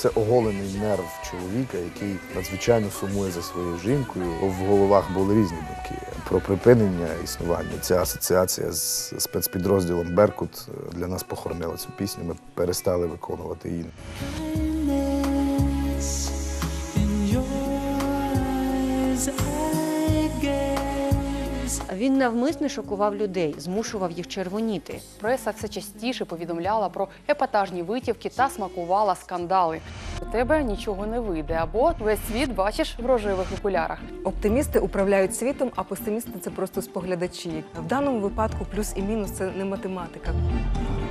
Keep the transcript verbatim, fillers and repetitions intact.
це оголений нерв чоловіка, який надзвичайно сумує за своєю жінкою. В головах були різні думки про припинення існування. Ця асоціація з спецпідрозділом «Беркут» для нас похоронила цю пісню. Ми перестали виконувати її. Він навмисно шокував людей, змушував їх червоніти. Преса все частіше повідомляла про епатажні витівки та смакувала скандали. У тебе нічого не вийде, або весь світ бачиш в рожевих окулярах. Оптимісти управляють світом, а песимісти – це просто споглядачі. В даному випадку плюс і мінус – це не математика.